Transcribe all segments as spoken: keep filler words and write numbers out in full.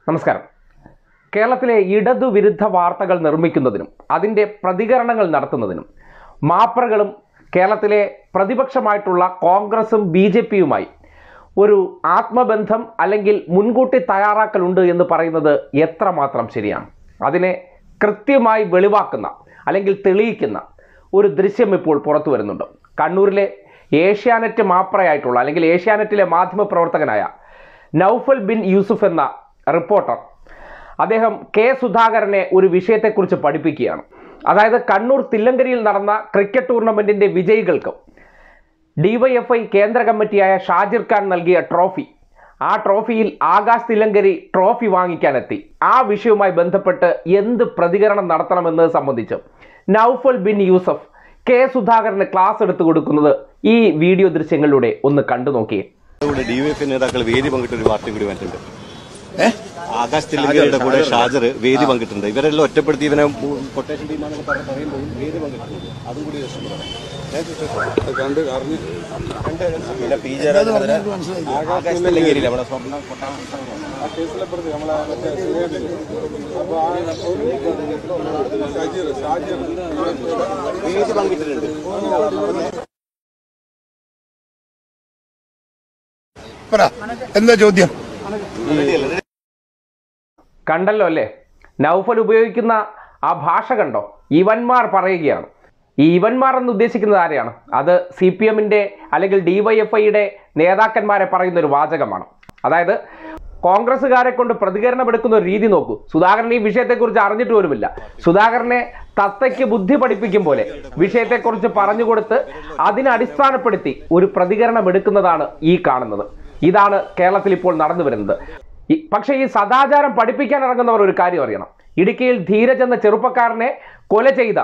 നമസ്കാരം. കേരളത്തിലെ ഇടതുവിരുദ്ധ വാർത്തകൾ നിർമ്മിക്കുന്നതിനും അതിൻ്റെ പ്രതികരണങ്ങൾ നടത്തുന്നതിനും മാപ്രകളും കേരളത്തിലെ പ്രതിപക്ഷമായിട്ടുള്ള കോൺഗ്രസും ബി ജെ പിയുമായി ഒരു ആത്മബന്ധം അല്ലെങ്കിൽ മുൻകൂട്ടി തയ്യാറാക്കലുണ്ട് എന്ന് പറയുന്നത് എത്രമാത്രം ശരിയാണ്? അതിനെ കൃത്യമായി വെളിവാക്കുന്ന അല്ലെങ്കിൽ തെളിയിക്കുന്ന ഒരു ദൃശ്യം ഇപ്പോൾ പുറത്തു വരുന്നുണ്ട്. കണ്ണൂരിലെ ഏഷ്യാനെറ്റ് മാപ്രയായിട്ടുള്ള അല്ലെങ്കിൽ ഏഷ്യാനെറ്റിലെ മാധ്യമപ്രവർത്തകനായ നൗഫൽ ബിൻ യൂസുഫ് എന്ന റിപ്പോർട്ടർ അദ്ദേഹം കെ സുധാകരനെ ഒരു വിഷയത്തെക്കുറിച്ച് പഠിപ്പിക്കുകയാണ്. അതായത് കണ്ണൂർ തില്ലങ്കരിയിൽ നടന്ന ക്രിക്കറ്റ് ടൂർണമെന്റിന്റെ വിജയികൾക്ക് ഡിവൈഎഫ്ഐ കേന്ദ്ര കമ്മിറ്റിയായ ഷാജിർ ഖാൻ നൽകിയ ട്രോഫി, ആ ട്രോഫിയിൽ ആകാശ് തില്ലങ്കരി ട്രോഫി വാങ്ങിക്കാനെത്തി. ആ വിഷയവുമായി ബന്ധപ്പെട്ട് എന്ത് പ്രതികരണം നടത്തണമെന്നത് സംബന്ധിച്ച് നൗഫൽ ബിൻ യൂസഫ് കെ സുധാകരന് ക്ലാസ് എടുത്തു കൊടുക്കുന്നത് ഈ വീഡിയോ ദൃശ്യങ്ങളിലൂടെ ഒന്ന് കണ്ടു നോക്കിയേ. ഡിവൈഎഫ്ഐ നേതാക്കൾ വേദി പങ്കിട്ടൊരു വാർത്തയും കൂടി വന്നിട്ടുണ്ട്. ആകാശ് തില്ലങ്കരിയുടെ കൂടെ ഷാജർ വേദി പങ്കിട്ടുണ്ട്. ഇവരെല്ലാം ഒറ്റപ്പെടുത്തി ഇവനെ കൊട്ടേഷൻ ടീമാണെന്ന് പറയുമ്പോൾ വേദി പങ്കിട്ടുണ്ട്. അതും കൂടി പിന്നെ പി ജയരാജനെതിരെ ആകാശ് തില്ലങ്കരിയില്ല നമ്മുടെ സ്വർണ്ണ വേദി പങ്കിട്ടിട്ടുണ്ട്. എന്താ ചോദ്യം? കണ്ടല്ലോ അല്ലേ, നൗഫൽ ഉപയോഗിക്കുന്ന ആ ഭാഷ കണ്ടോ? ഇവന്മാർ പറയുകയാണ്. ഈ ഇവന്മാർ എന്ന് ഉദ്ദേശിക്കുന്നത് ആരെയാണ്? അത് സി പി എമ്മിൻ്റെ അല്ലെങ്കിൽ ഡിവൈഎഫ്ഐയുടെ നേതാക്കന്മാരെ പറയുന്ന ഒരു വാചകമാണ്. അതായത് കോൺഗ്രസ്സുകാരെ കൊണ്ട് പ്രതികരണം എടുക്കുന്ന ഒരു രീതി നോക്കൂ. സുധാകരൻ ഈ വിഷയത്തെക്കുറിച്ച് അറിഞ്ഞിട്ട് പോലുമില്ല. സുധാകരനെ തത്തയ്ക്ക് ബുദ്ധി പഠിപ്പിക്കും പോലെ വിഷയത്തെക്കുറിച്ച് പറഞ്ഞുകൊടുത്ത് അതിനെ അടിസ്ഥാനപ്പെടുത്തി ഒരു പ്രതികരണം എടുക്കുന്നതാണ് ഈ കാണുന്നത്. ഇതാണ് കേരളത്തിൽ ഇപ്പോൾ നടന്നു വരുന്നത്. പക്ഷേ ഈ സദാചാരം പഠിപ്പിക്കാൻ ഇറങ്ങുന്നവർ ഒരു കാര്യം അറിയണം. ഇടുക്കിയിൽ ധീരജ് എന്ന ചെറുപ്പക്കാരനെ കൊല ചെയ്ത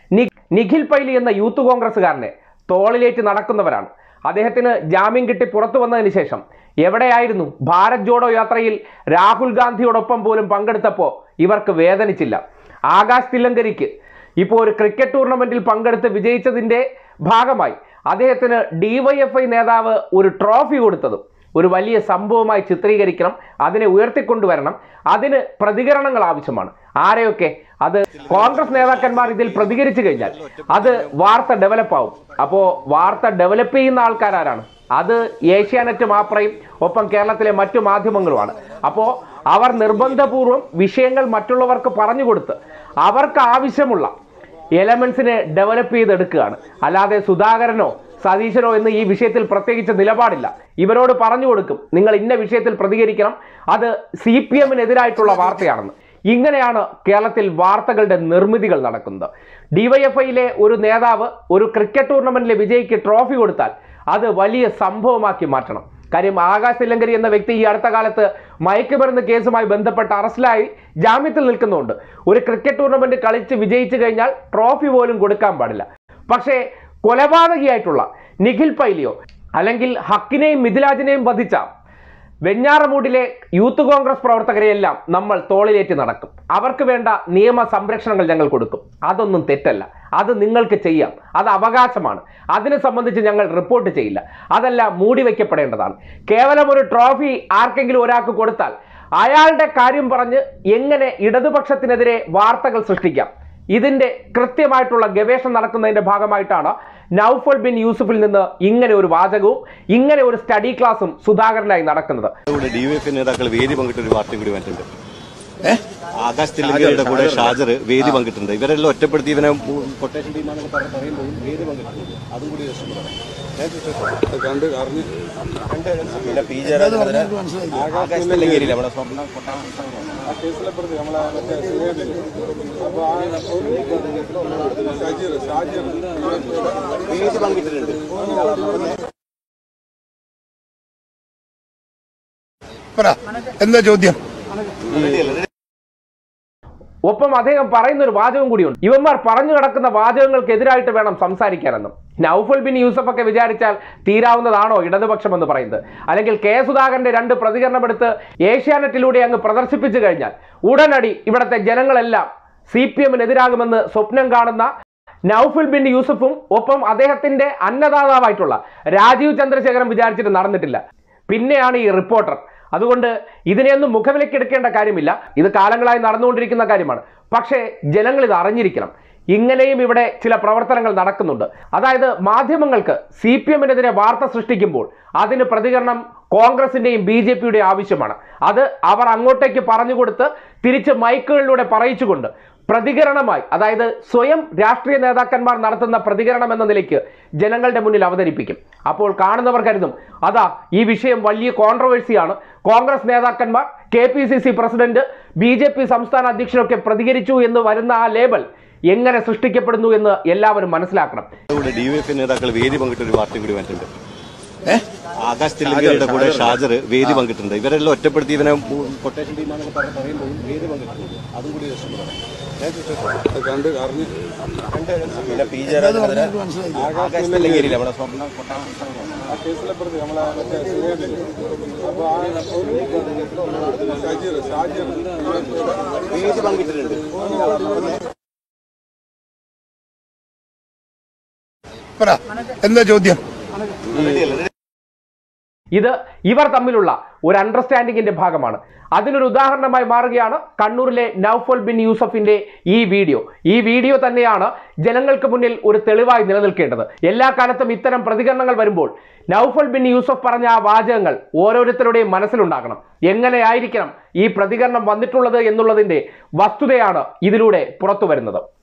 നിഖിൽ പൈലി എന്ന യൂത്ത് കോൺഗ്രസ്സുകാരനെ തോളിലേറ്റ് നടക്കുന്നവരാണ്. അദ്ദേഹത്തിന് ജാമ്യം കിട്ടി പുറത്തു വന്നതിന് ശേഷം എവിടെയായിരുന്നു? ഭാരത് ജോഡോ യാത്രയിൽ രാഹുൽ ഗാന്ധിയോടൊപ്പം പോലും പങ്കെടുത്തപ്പോൾ ഇവർക്ക് വേദനിച്ചില്ല. ആകാശ് തില്ലങ്കരിക്ക് ഇപ്പോൾ ഒരു ക്രിക്കറ്റ് ടൂർണമെന്റിൽ പങ്കെടുത്ത് വിജയിച്ചതിൻ്റെ ഭാഗമായി അദ്ദേഹത്തിന് ഡിവൈഎഫ്ഐ നേതാവ് ഒരു ട്രോഫി കൊടുത്തതും ഒരു വലിയ സംഭവമായി ചിത്രീകരിക്കണം, അതിനെ ഉയർത്തിക്കൊണ്ടുവരണം. അതിന് പ്രതികരണങ്ങൾ ആവശ്യമാണ്. ആരെയൊക്കെ? അത് കോൺഗ്രസ് നേതാക്കന്മാർ ഇതിൽ പ്രതികരിച്ചു കഴിഞ്ഞാൽ അത് വാർത്ത ഡെവലപ്പ് ആവും. അപ്പോൾ വാർത്ത ഡെവലപ്പ് ചെയ്യുന്ന ആൾക്കാരാരാണ്? അത് ഏഷ്യാനെറ്റ് മാപ്രയും ഒപ്പം കേരളത്തിലെ മറ്റു മാധ്യമങ്ങളുമാണ്. അപ്പോൾ അവർ നിർബന്ധപൂർവം വിഷയങ്ങൾ മറ്റുള്ളവർക്ക് പറഞ്ഞു കൊടുത്ത് അവർക്ക് ആവശ്യമുള്ള എലമെന്റ്സിനെ ഡെവലപ്പ് ചെയ്തെടുക്കുകയാണ്. അല്ലാതെ സുധാകരനോ സതീശനോ എന്ന് ഈ വിഷയത്തിൽ പ്രത്യേകിച്ച് നിലപാടില്ല. ഇവരോട് പറഞ്ഞു കൊടുക്കും, നിങ്ങൾ ഇന്ന വിഷയത്തിൽ പ്രതികരിക്കണം, അത് സി പി എമ്മിനെതിരായിട്ടുള്ള വാർത്തയാണെന്ന്. ഇങ്ങനെയാണ് കേരളത്തിൽ വാർത്തകളുടെ നിർമ്മിതികൾ നടക്കുന്നത്. ഡിവൈഎഫ്ഐയിലെ ഒരു നേതാവ് ഒരു ക്രിക്കറ്റ് ടൂർണമെന്റിലെ വിജയിക്ക് ട്രോഫി കൊടുത്താൽ അത് വലിയ സംഭവമാക്കി മാറ്റണം. കാര്യം ആകാശ് തില്ലങ്കരി എന്ന വ്യക്തി ഈ അടുത്ത കാലത്ത് മയക്കുമരുന്ന് കേസുമായി ബന്ധപ്പെട്ട് അറസ്റ്റിലായി ജാമ്യത്തിൽ നിൽക്കുന്നുണ്ട്. ഒരു ക്രിക്കറ്റ് ടൂർണമെന്റ് കളിച്ച് വിജയിച്ചു കഴിഞ്ഞാൽ ട്രോഫി പോലും കൊടുക്കാൻ പാടില്ല. പക്ഷേ കൊലപാതകിയായിട്ടുള്ള നിഖിൽ പൈലിയോ അല്ലെങ്കിൽ ഹക്കിനെയും മിഥിലാജിനെയും വധിച്ച വെഞ്ഞാറമൂടിലെ യൂത്ത് കോൺഗ്രസ് പ്രവർത്തകരെയെല്ലാം നമ്മൾ തോളിലേറ്റ് നടക്കും. അവർക്ക് വേണ്ട നിയമ സംരക്ഷണങ്ങൾ ഞങ്ങൾ കൊടുക്കും. അതൊന്നും തെറ്റല്ല, അത് നിങ്ങൾക്ക് ചെയ്യാം, അത് അവകാശമാണ്. അതിനെ സംബന്ധിച്ച് ഞങ്ങൾ റിപ്പോർട്ട് ചെയ്യില്ല. അതെല്ലാം മൂടി വയ്ക്കപ്പെടേണ്ടതാണ്. കേവലം ഒരു ട്രോഫി ആർക്കെങ്കിലും ഒരാൾക്ക് കൊടുത്താൽ അയാളുടെ കാര്യം പറഞ്ഞ് എങ്ങനെ ഇടതുപക്ഷത്തിനെതിരെ വാർത്തകൾ സൃഷ്ടിക്കാം, ഇതിന്റെ കൃത്യമായിട്ടുള്ള ഗവേഷണം നടക്കുന്നതിന്റെ ഭാഗമായിട്ടാണ് നൗഫൽ ബിൻ യൂസുഫിൽ നിന്ന് ഇങ്ങനെ ഒരു വാചകവും ഇങ്ങനെ ഒരു സ്റ്റഡി ക്ലാസും സുധാകരനായി നടക്കുന്നത്. ഡിവൈഎഫ്ഐ നേതാക്കൾ വേദി പങ്കിട്ടൊരു വാർത്തയും കൂടി വന്നിട്ടുണ്ട്. ആകാശ് തില്ലങ്കരിയുടെ കൂടെ ഷാജർ വേദി പങ്കിട്ടുണ്ട്. ഇവരെല്ലാം ഒറ്റപ്പെടുത്തി ഇവനെ കൊട്ടേഷൻ ടീമാണെന്ന് പറയുമ്പോൾ വേദി പങ്കിട്ടുണ്ട്. അതും കൂടി പിന്നെ പി ജയരാജനെതിരെ ആകാശ് തില്ലങ്കരിയില്ല നമ്മുടെ സ്വർണ്ണ വേദി പങ്കിട്ടിട്ടുണ്ട്. എന്താ ചോദ്യം? ഒപ്പം അദ്ദേഹം പറയുന്ന ഒരു വാചകം കൂടിയുണ്ട്. ഇവന്മാർ പറഞ്ഞു കിടക്കുന്ന വാചകങ്ങൾക്കെതിരായിട്ട് വേണം സംസാരിക്കാനെന്നും. നൗഫൽ ബിൻ യൂസഫ് ഒക്കെ വിചാരിച്ചാൽ തീരാവുന്നതാണോ ഇടതുപക്ഷം എന്ന് പറയുന്നത്? അല്ലെങ്കിൽ കെ സുധാകരന്റെ രണ്ട് പ്രതികരണമെടുത്ത് ഏഷ്യാനെറ്റിലൂടെ അങ്ങ് പ്രദർശിപ്പിച്ചു കഴിഞ്ഞാൽ ഉടനടി ഇവിടുത്തെ ജനങ്ങളെല്ലാം സി പി എമ്മിനെതിരാകുമെന്ന് സ്വപ്നം കാണുന്ന നൗഫൽ ബിൻ യൂസഫും ഒപ്പം അദ്ദേഹത്തിന്റെ അന്നദാതാവായിട്ടുള്ള രാജീവ് ചന്ദ്രശേഖരൻ വിചാരിച്ചിട്ട് നടന്നിട്ടില്ല. പിന്നെയാണ് ഈ റിപ്പോർട്ടർ അതുകൊണ്ട് ഇതിനെയൊന്നും മുഖവിലക്കെടുക്കേണ്ട കാര്യമില്ല. ഇത് കാലങ്ങളായി നടന്നുകൊണ്ടിരിക്കുന്ന കാര്യമാണ്. പക്ഷേ ജനങ്ങൾ ഇത് അറിഞ്ഞിരിക്കണം. ഇങ്ങനെയും ഇവിടെ ചില പ്രവർത്തനങ്ങൾ നടക്കുന്നുണ്ട്. അതായത് മാധ്യമങ്ങൾക്ക് സി പി എമ്മിനെതിരെ വാർത്ത സൃഷ്ടിക്കുമ്പോൾ അതിന് പ്രതികരണം കോൺഗ്രസിന്റെയും ബി ജെ പിയുടെയും ആവശ്യമാണ്. അത് അവർ അങ്ങോട്ടേക്ക് പറഞ്ഞുകൊടുത്ത് തിരിച്ച് മൈക്കുകളിലൂടെ പറയിച്ചുകൊണ്ട് പ്രതികരണമായി, അതായത് സ്വയം രാഷ്ട്രീയ നേതാക്കന്മാർ നടത്തുന്ന പ്രതികരണം എന്ന നിലയ്ക്ക് ജനങ്ങളുടെ മുന്നിൽ അവതരിപ്പിക്കും. അപ്പോൾ കാണുന്നവർ കരുതും അതാ ഈ വിഷയം വലിയ കോൺട്രവേഴ്സിയാണ്, കോൺഗ്രസ് നേതാക്കന്മാർ, K P C C president, B J P സംസ്ഥാന അധ്യക്ഷനൊക്കെ പ്രതികരിച്ചു എന്ന് വരുന്ന ആ ലേബൽ എങ്ങനെ സൃഷ്ടിക്കപ്പെടുന്നു എന്ന് എല്ലാവരും മനസ്സിലാക്കണം. ഡിവൈഎഫ്ഐ നേതാക്കൾ വേദി പങ്കിട്ട ഒരു വാർത്തയും കൂടി വന്നിട്ടുണ്ട്. ആകാശ് തില്ലങ്കേരിയുടെ കൂടെ ഷാജർ വേദി പങ്കിട്ടുണ്ട്. ഇവരെല്ലാം ഒറ്റപ്പെടുത്തി ഇവനെ കൊട്ടേഷൻ ടീമാണെന്ന് പറയുമ്പോൾ വേദി പങ്കിട്ടുണ്ട്. അതും കൂടി കണ്ട് അറിഞ്ഞ് പിന്നെ പി ജയരാജനെതിരെ ആകാശ് തില്ലങ്കേരിയില്ല നമ്മുടെ സ്വർണ്ണ വേദി പങ്കിട്ടിട്ടുണ്ട്. എന്താ ചോദ്യം? ഇത് ഇവർ തമ്മിലുള്ള ഒരു അണ്ടർസ്റ്റാൻഡിങ്ങിന്റെ ഭാഗമാണ്. അതിനൊരു ഉദാഹരണമായി മാറുകയാണ് കണ്ണൂരിലെ നൗഫൽ ബിൻ യൂസഫിന്റെ ഈ വീഡിയോ. ഈ വീഡിയോ തന്നെയാണ് ജനങ്ങൾക്ക് മുന്നിൽ ഒരു തെളിവായി നിലനിൽക്കേണ്ടത്. എല്ലാ കാലത്തും ഇത്തരം പ്രതികരണങ്ങൾ വരുമ്പോൾ നൗഫൽ ബിൻ യൂസഫ് പറഞ്ഞ ആ വാചകങ്ങൾ ഓരോരുത്തരുടെയും മനസ്സിലുണ്ടാകണം. എങ്ങനെയായിരിക്കണം ഈ പ്രതികരണം വന്നിട്ടുള്ളത് എന്നുള്ളതിന്റെ വസ്തുതയാണ് ഇതിലൂടെ പുറത്തു വരുന്നത്.